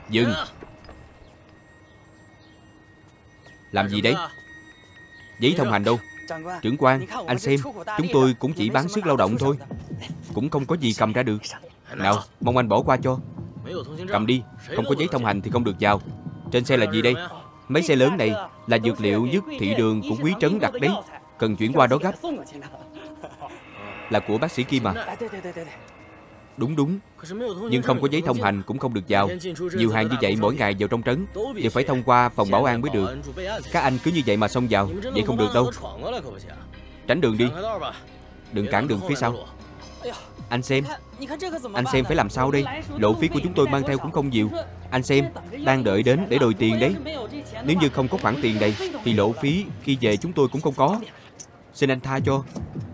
Dừng. Làm gì đấy? Giấy thông hành đâu? Trưởng quan, anh xem, chúng tôi cũng chỉ bán sức lao động thôi, cũng không có gì cầm ra được. Nào, mong anh bỏ qua cho. Cầm đi, không có giấy thông hành thì không được vào. Trên xe là gì đây? Mấy xe lớn này là dược liệu dứt thị đường của quý trấn đặt đấy, cần chuyển qua đó gấp. Là của bác sĩ Kim à? Đúng đúng. Nhưng không có giấy thông hành cũng không được vào. Nhiều hàng như vậy mỗi ngày vào trong trấn đều phải thông qua phòng bảo an mới được. Các anh cứ như vậy mà xông vào, vậy không được đâu. Tránh đường đi. Đừng cản đường phía sau. Anh xem phải làm sao đây? Lộ phí của chúng tôi mang theo cũng không nhiều. Anh xem, đang đợi đến để đòi tiền đấy. Nếu như không có khoản tiền này thì lộ phí khi về chúng tôi cũng không có. Xin anh tha cho.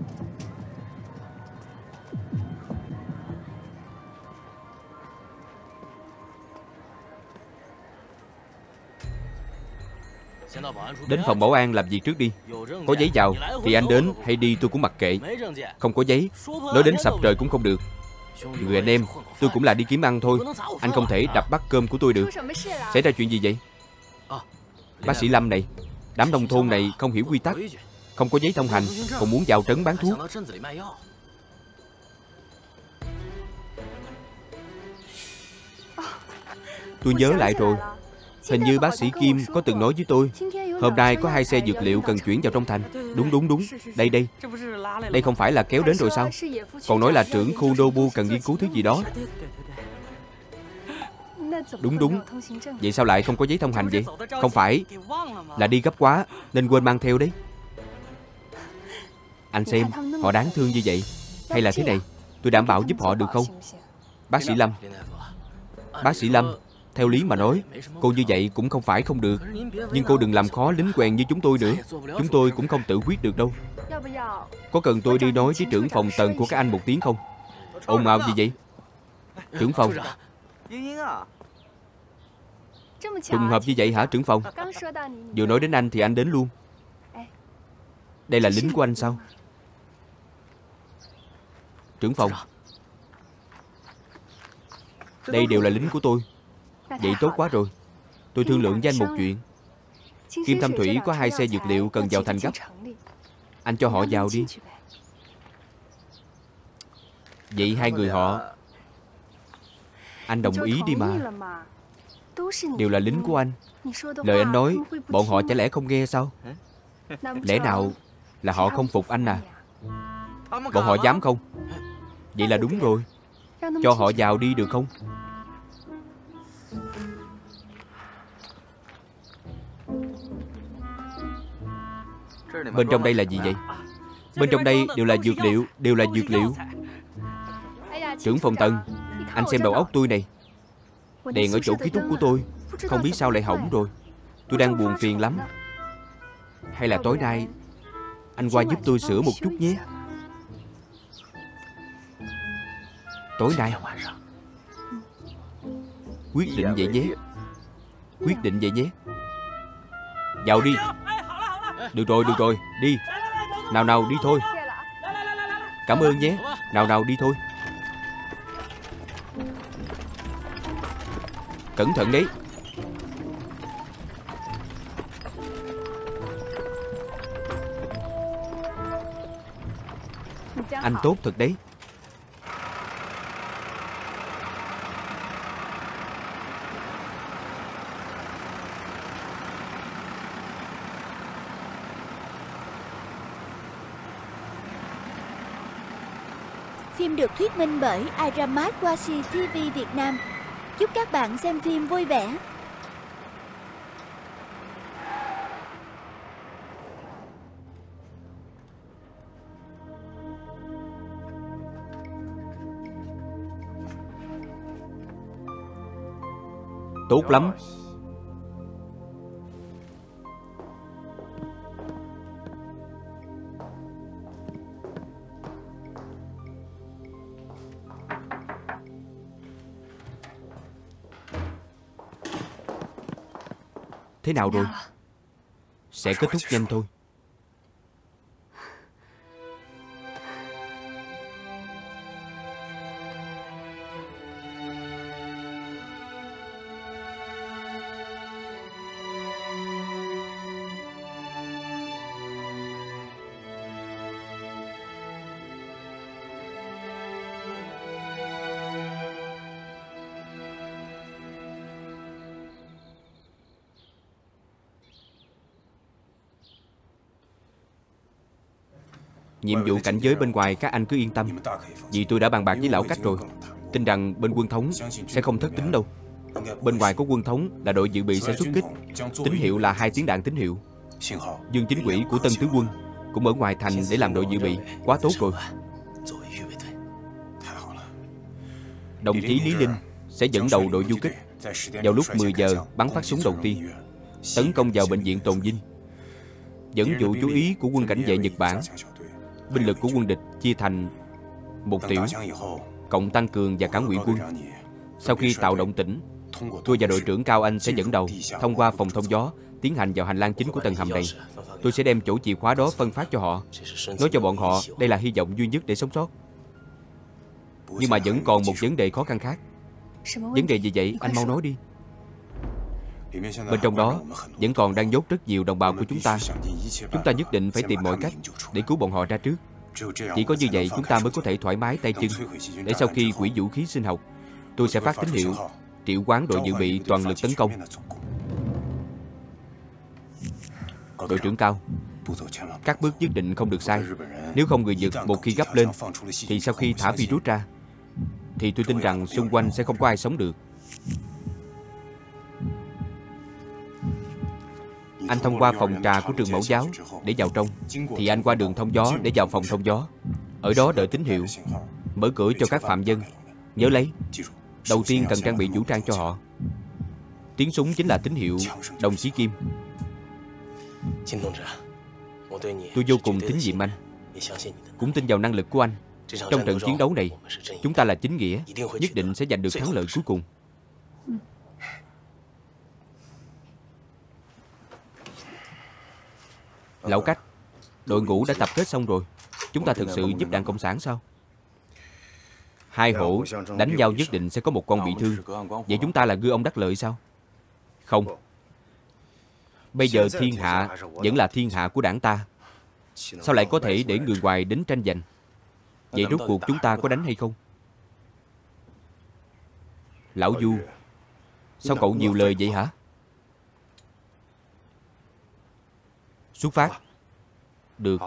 Đến phòng bảo an làm việc trước đi. Có giấy vào thì anh đến hay đi tôi cũng mặc kệ. Không có giấy, nói đến sập trời cũng không được. Người anh em, tôi cũng là đi kiếm ăn thôi. Anh không thể đập bát cơm của tôi được. Xảy ra chuyện gì vậy? Bác sĩ Lâm này, đám nông thôn này không hiểu quy tắc, không có giấy thông hành, còn muốn vào trấn bán thuốc. Tôi nhớ lại rồi. Hình như bác sĩ Kim có từng nói với tôi, hôm nay có 2 xe dược liệu cần chuyển vào trong thành. Đúng. Đây không phải là kéo đến rồi sao? Còn nói là trưởng khu Nobu cần nghiên cứu thứ gì đó. Đúng. Vậy sao lại không có giấy thông hành vậy? Không phải là đi gấp quá nên quên mang theo đấy. Anh xem, họ đáng thương như vậy. Hay là thế này, tôi đảm bảo giúp họ được không? Bác sĩ Lâm, theo lý mà nói, cô như vậy cũng không phải không được. Nhưng cô đừng làm khó lính quèn như chúng tôi nữa. Chúng tôi cũng không tự quyết được đâu. Có cần tôi đi nói với trưởng phòng Tần của các anh một tiếng không? Ồn ào gì vậy? Trưởng phòng. Trùng hợp như vậy hả trưởng phòng? Vừa nói đến anh thì anh đến luôn. Đây là lính của anh sao? Trưởng phòng. Đây đều là lính của tôi. Vậy tốt quá rồi. Tôi thương lượng với anh một chuyện. Kim Thâm Thủy có 2 xe dược liệu cần vào thành gấp. Anh cho họ vào đi. Vậy 2 người họ, anh đồng ý đi mà. Đều là lính của anh. Lời anh nói bọn họ chả lẽ không nghe sao? Lẽ nào là họ không phục anh à? Bọn họ dám không? Vậy là đúng rồi. Cho họ vào đi được không? Bên trong đây là gì vậy? Bên trong đây đều là dược liệu. Trưởng phòng Tần, anh xem đầu óc tôi này. Đèn ở chỗ ký túc của tôi không biết sao lại hỏng rồi. Tôi đang buồn phiền lắm. Hay là tối nay anh qua giúp tôi sửa một chút nhé. Tối nay. Quyết định vậy nhé. Vào đi. Được rồi, đi. Nào đi thôi. Cảm ơn nhé. Nào đi thôi. Cẩn thận đấy. Anh tốt thật đấy. Phim được thuyết minh bởi Iramat Washi TV Việt Nam. Chúc các bạn xem phim vui vẻ. Tốt lắm. Thế nào rồi? Sẽ kết thúc nhanh thôi. Nhiệm vụ cảnh giới bên ngoài các anh cứ yên tâm, vì tôi đã bàn bạc với lão Cách rồi. Tin rằng bên quân thống sẽ không thất tín đâu. Bên ngoài có quân thống là đội dự bị sẽ xuất kích. Tín hiệu là 2 tiếng đạn tín hiệu. Dương chính quỷ của Tân Tứ Quân cũng ở ngoài thành để làm đội dự bị. Quá tốt rồi. Đồng chí Lý Linh sẽ dẫn đầu đội du kích. Vào lúc 10 giờ bắn phát súng đầu tiên, tấn công vào bệnh viện Tồn Vinh, dẫn dụ chú ý của quân cảnh vệ Nhật Bản. Binh lực của quân địch chia thành một tiểu, cộng tăng cường và cả ngụy quân. Sau khi tạo động tĩnh, tôi và đội trưởng Cao Anh sẽ dẫn đầu thông qua phòng thông gió tiến hành vào hành lang chính của tầng hầm này. Tôi sẽ đem chỗ chìa khóa đó phân phát cho họ, nói cho bọn họ đây là hy vọng duy nhất để sống sót. Nhưng mà vẫn còn một vấn đề khó khăn khác. Vấn đề gì vậy? Anh mau nói đi. Bên trong đó vẫn còn đang nhốt rất nhiều đồng bào của chúng ta. Chúng ta nhất định phải tìm mọi cách để cứu bọn họ ra trước. Chỉ có như vậy chúng ta mới có thể thoải mái tay chân. Để sau khi quỹ vũ khí sinh học, tôi sẽ phát tín hiệu triệu hoán đội dự bị toàn lực tấn công. Đội trưởng Cao, các bước nhất định không được sai. Nếu không người Nhật một khi gấp lên thì sau khi thả virus ra thì tôi tin rằng xung quanh sẽ không có ai sống được. Anh thông qua phòng trà của trường mẫu giáo để vào trong, thì anh qua đường thông gió để vào phòng thông gió. Ở đó đợi tín hiệu, mở cửa cho các phạm nhân. Nhớ lấy, đầu tiên cần trang bị vũ trang cho họ. Tiếng súng chính là tín hiệu đồng chí Kim. Tôi vô cùng tín nhiệm anh, cũng tin vào năng lực của anh. Trong trận chiến đấu này, chúng ta là chính nghĩa, nhất định sẽ giành được thắng lợi cuối cùng. Lão Cách, đội ngũ đã tập kết xong rồi. Chúng ta thực sự giúp Đảng Cộng sản sao? Hai hổ đánh nhau nhất định sẽ có một con bị thương. Vậy chúng ta là ngư ông đắc lợi sao? Không. Bây giờ thiên hạ vẫn là thiên hạ của đảng ta. Sao lại có thể để người ngoài đến tranh giành? Vậy rốt cuộc chúng ta có đánh hay không? Lão Du, sao cậu nhiều lời vậy hả? Xuất phát. Được.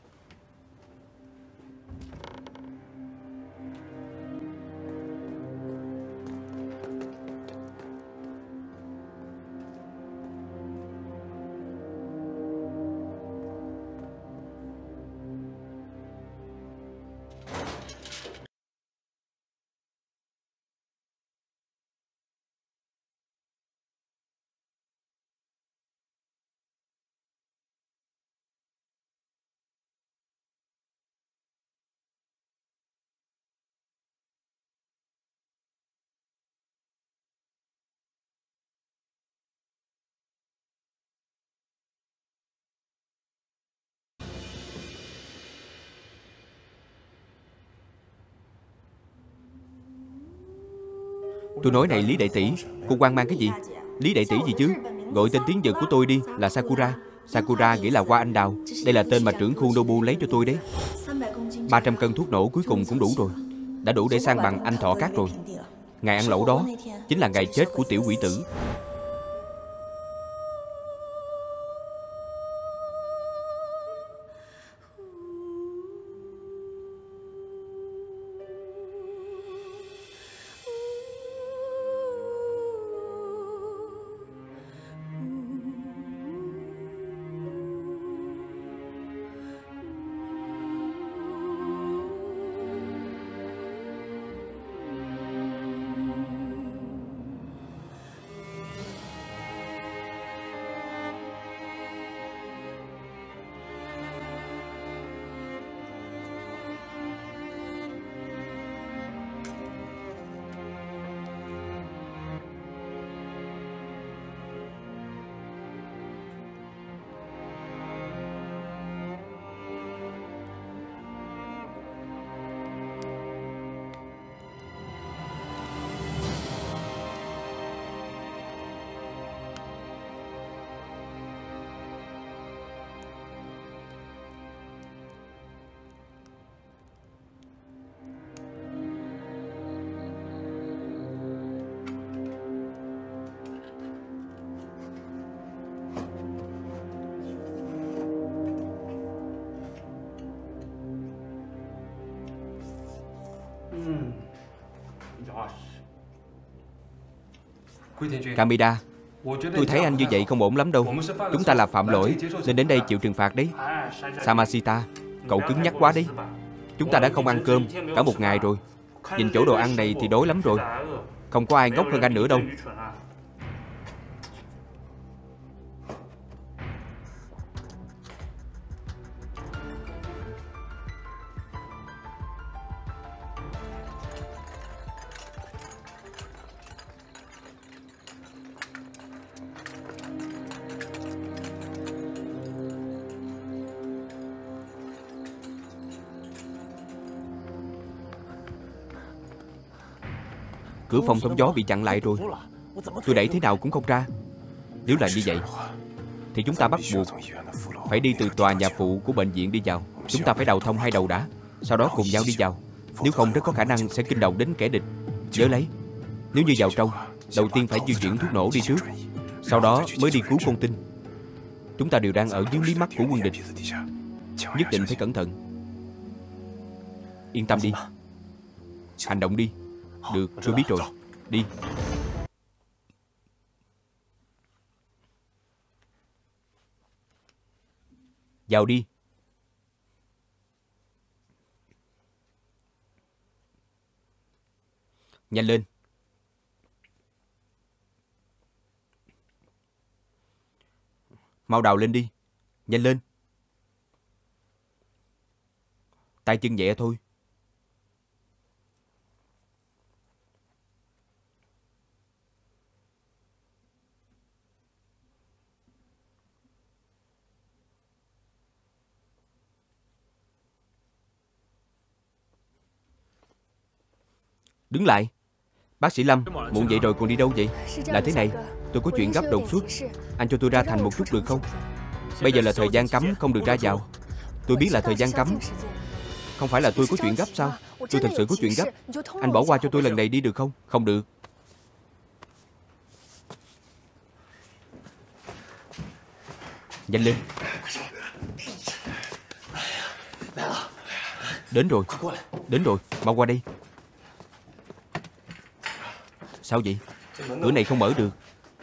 Tôi nói này Lý đại tỷ, cô hoang mang cái gì? Lý đại tỷ gì chứ? Gọi tên tiếng Nhật của tôi đi là Sakura. Sakura nghĩa là hoa anh đào. Đây là tên mà trưởng khu Nobu lấy cho tôi đấy. 300 cân thuốc nổ cuối cùng cũng đủ rồi. Đã đủ để san bằng anh Thọ Cát rồi. Ngày ăn lẩu đó chính là ngày chết của tiểu quỷ tử. Kamida, tôi thấy anh như vậy không ổn lắm đâu. Chúng ta là phạm lỗi nên đến đây chịu trừng phạt đấy. Samashita, cậu cứng nhắc quá đấy. Chúng ta đã không ăn cơm cả một ngày rồi. Nhìn chỗ đồ ăn này thì đói lắm rồi. Không có ai ngốc hơn anh nữa đâu. Cửa phòng thông gió bị chặn lại rồi. Tôi đẩy thế nào cũng không ra. Nếu là như vậy thì chúng ta bắt buộc phải đi từ tòa nhà phụ của bệnh viện đi vào. Chúng ta phải đào thông hai đầu đã, sau đó cùng nhau đi vào. Nếu không rất có khả năng sẽ kinh động đến kẻ địch. Nhớ lấy, nếu như vào trong, đầu tiên phải di chuyển thuốc nổ đi trước, sau đó mới đi cứu con tin. Chúng ta đều đang ở dưới mí mắt của quân địch. Nhất định phải cẩn thận. Yên tâm đi. Hành động đi. Được, tôi biết rồi. Đi. Vào đi. Nhanh lên. Mau đào lên đi. Nhanh lên. Tay chân nhẹ thôi. Đứng lại. Bác sĩ Lâm, muộn vậy rồi còn đi đâu vậy? Là thế này, tôi có chuyện gấp đột xuất. Anh cho tôi ra thành một chút được không? Bây giờ là thời gian cấm, không được ra vào. Tôi biết là thời gian cấm. Không phải là tôi có chuyện gấp sao? Tôi thật sự có chuyện gấp. Anh bỏ qua cho tôi lần này đi được không? Không được. Nhanh lên. Đến rồi. Đến rồi, mau qua đây. Sao vậy? Cửa này không mở được.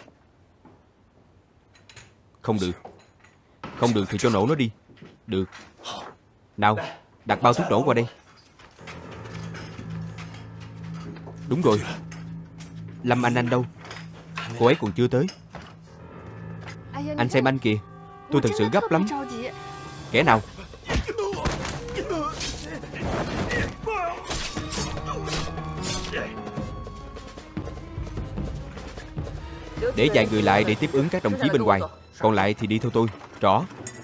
Không được. Không được thì cho nổ nó đi. Được. Nào, đặt bao thuốc nổ qua đây. Đúng rồi. Lâm Anh đâu? Cô ấy còn chưa tới. Anh xem anh kìa. Tôi thật sự gấp lắm. Kẻ nào? Để vài người lại để tiếp ứng các đồng chí bên ngoài. Còn lại thì đi theo tôi. Rõ.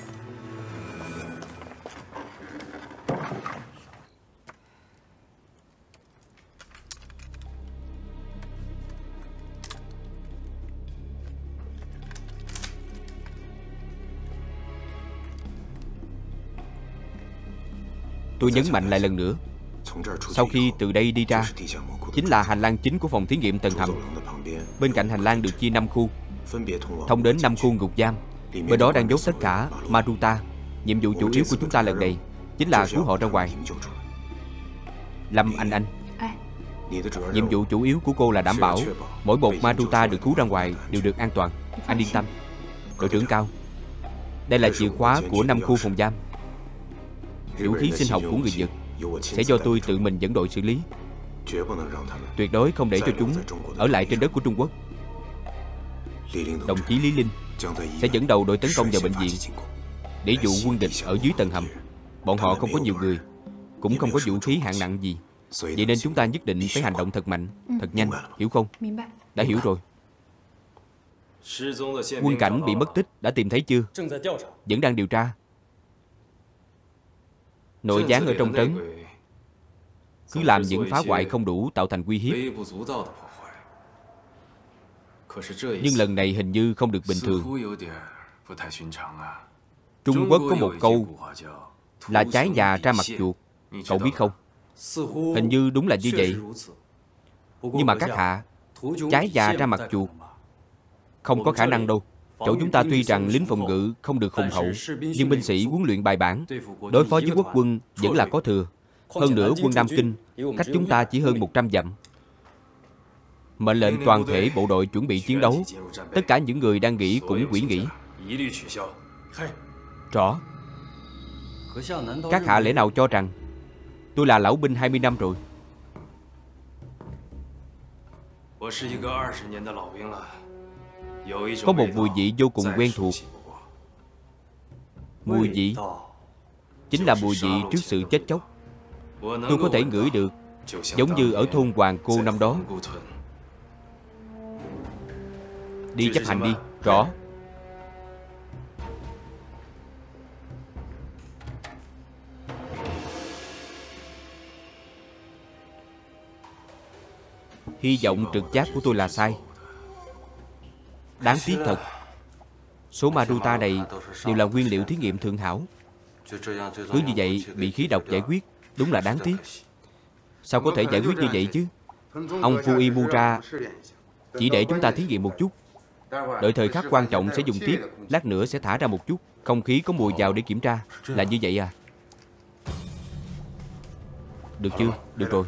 Tôi nhấn mạnh lại lần nữa. Sau khi từ đây đi ra, chính là hành lang chính của phòng thí nghiệm tầng hầm. Bên cạnh hành lang được chia 5 khu, thông đến 5 khu ngục giam. Bên đó đang giấu tất cả Maruta. Nhiệm vụ chủ yếu của chúng ta lần này chính là cứu họ ra ngoài. Lâm Anh, nhiệm vụ chủ yếu của cô là đảm bảo mỗi một Maruta được cứu ra ngoài đều được an toàn. Anh yên tâm. Đội trưởng Cao, đây là chìa khóa của 5 khu phòng giam. Vũ khí sinh học của người Nhật sẽ do tôi tự mình dẫn đội xử lý. Tuyệt đối không để cho chúng ở lại trên đất của Trung Quốc. Đồng chí Lý Linh sẽ dẫn đầu đội tấn công vào bệnh viện để dụ quân địch ở dưới tầng hầm. Bọn họ không có nhiều người, cũng không có vũ khí hạng nặng gì. Vậy nên chúng ta nhất định phải hành động thật mạnh, thật nhanh, hiểu không? Đã hiểu rồi. Quân cảnh bị mất tích đã tìm thấy chưa? Vẫn đang điều tra. Nội gián ở trong trấn cứ làm những phá hoại không đủ tạo thành uy hiếp. Nhưng lần này hình như không được bình thường. Trung Quốc có một câu là trái già ra mặt chuột. Cậu biết không? Hình như đúng là như vậy. Nhưng mà các hạ, trái già ra mặt chuột không có khả năng đâu. Chỗ chúng ta tuy rằng lính phòng ngự không được hùng hậu, nhưng binh sĩ huấn luyện bài bản, đối phó với quốc quân vẫn là có thừa. Hơn nữa quân Nam Kinh cách chúng ta chỉ hơn 100 dặm. Mệnh lệnh toàn thể bộ đội chuẩn bị chiến đấu. Tất cả những người đang nghỉ cũng hủy nghỉ. Rõ. Các hạ lẽ nào cho rằng tôi là lão binh 20 năm rồi? Có một mùi vị vô cùng quen thuộc. Mùi vị chính là mùi vị trước sự chết chóc. Tôi có thể ngửi được, giống như ở thôn Hoàng Cô năm đó. Đi chấp hành đi. Rõ. Hy vọng trực giác của tôi là sai. Đáng tiếc thật. Số Maruta này đều là nguyên liệu thí nghiệm thượng hảo. Cứ như vậy bị khí độc giải quyết, đúng là đáng tiếc. Sao có thể giải quyết như vậy chứ? Ông Fuimura chỉ để chúng ta thí nghiệm một chút. Đợi thời khắc quan trọng sẽ dùng tiếp. Lát nữa sẽ thả ra một chút. Không khí có mùi vào để kiểm tra. Là như vậy à? Được chưa? Được rồi.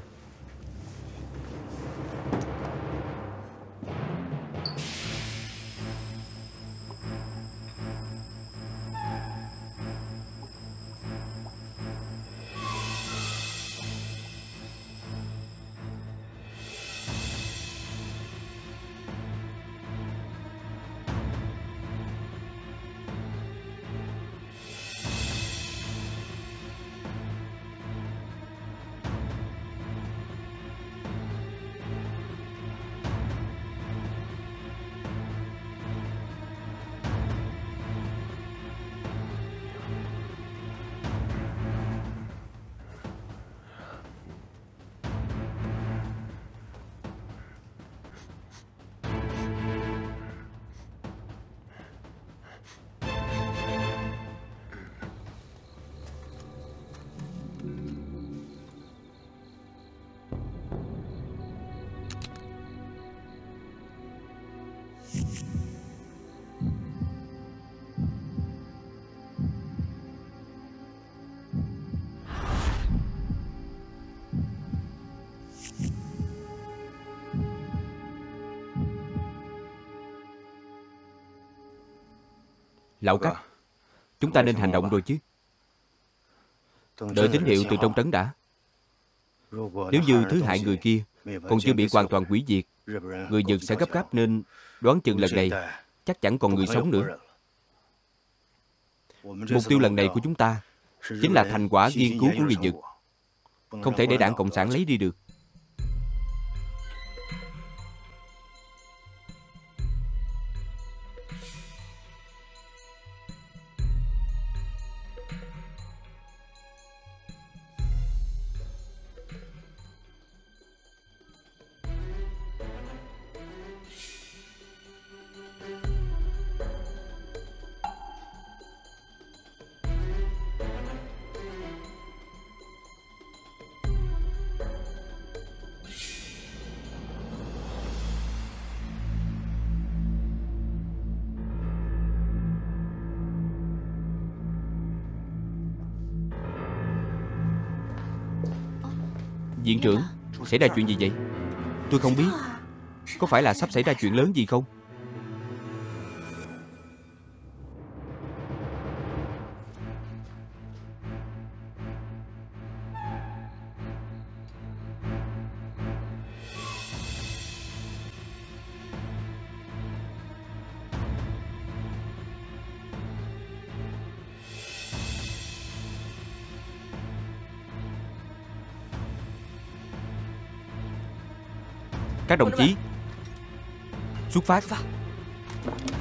Lão Cách, chúng ta nên hành động rồi chứ. Đợi tín hiệu từ trong trấn đã. Nếu như thứ hại người kia còn chưa bị hoàn toàn hủy diệt, người Nhật sẽ gấp gáp, nên đoán chừng lần này chắc chẳng còn người sống nữa. Mục tiêu lần này của chúng ta chính là thành quả nghiên cứu của người Nhật. Không thể để Đảng Cộng sản lấy đi được. Viện trưởng, xảy ra chuyện gì vậy? Tôi không biết. Có phải là sắp xảy ra chuyện lớn gì không? Các đồng chí, xuất phát.